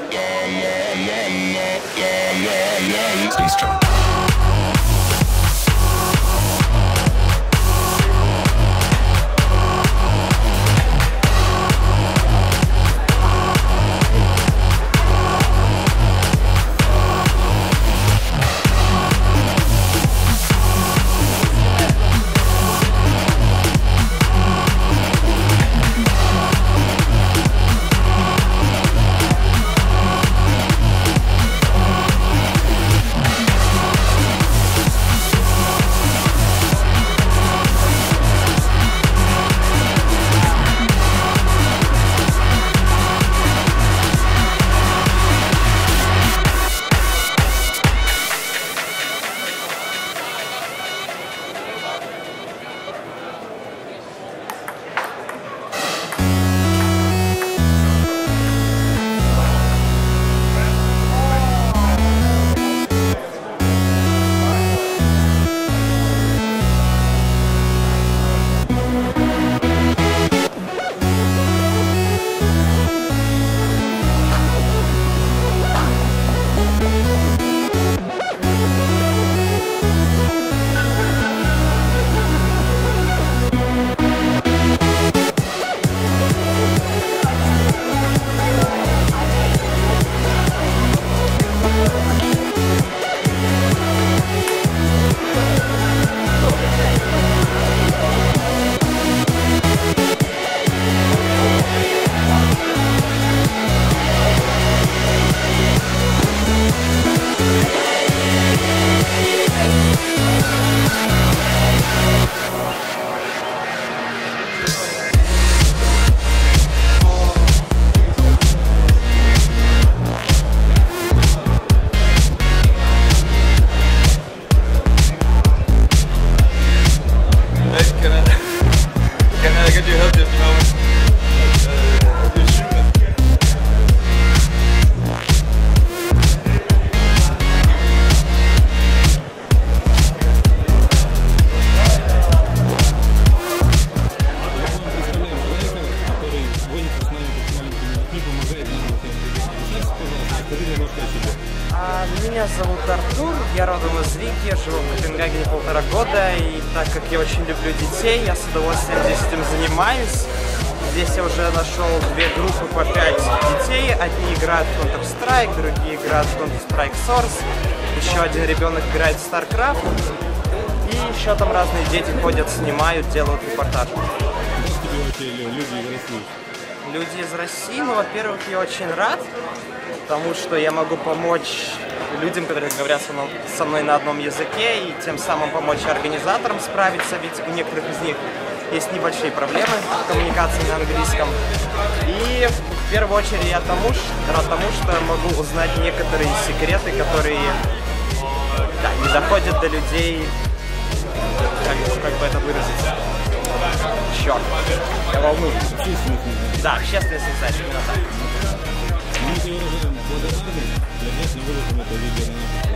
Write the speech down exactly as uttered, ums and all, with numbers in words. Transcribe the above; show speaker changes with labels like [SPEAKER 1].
[SPEAKER 1] Stay strong.
[SPEAKER 2] Меня зовут Артур, я родом из Риги, живу в Копенгагене полтора года, и так как я очень люблю детей, я с удовольствием здесь этим занимаюсь. Здесь я уже нашел две группы по пять детей, одни играют в Counter-Strike, другие играют в Counter-Strike Source, еще один ребенок играет в StarCraft, и еще там разные дети ходят, снимают, делают репортажи. Люди из России, ну, во-первых, я очень рад, потому что я могу помочь людям, которые говорят со мной на одном языке, и тем самым помочь организаторам справиться, ведь у некоторых из них есть небольшие проблемы в коммуникации на английском. И в первую очередь я тому, рад тому, что могу узнать некоторые секреты, которые да, не доходят до людей, как, как бы это выразиться. Черт, я волнуюсь. Да, общественный социаль, именно так.
[SPEAKER 3] Мы тебе выражаем благодарность для тех, не выложим это видео на